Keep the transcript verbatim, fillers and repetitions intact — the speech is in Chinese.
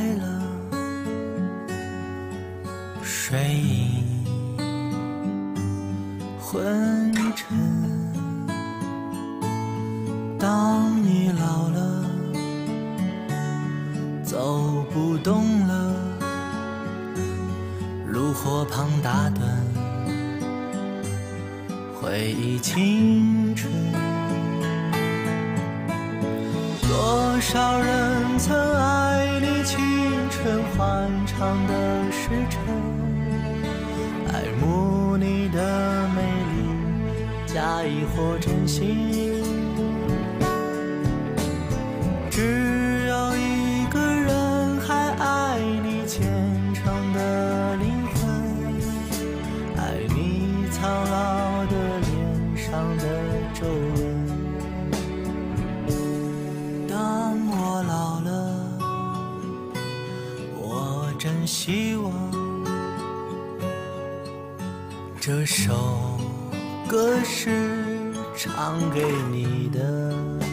了睡意昏沉。当你老了走不动了，炉火旁打盹，回忆青春。多少人曾爱你青春欢畅的时辰，爱慕你的美丽，假意或真心。只有一个人还爱你虔诚的灵魂，爱你苍老的脸上的皱纹。当我老了，我真希望这首歌是唱给你的。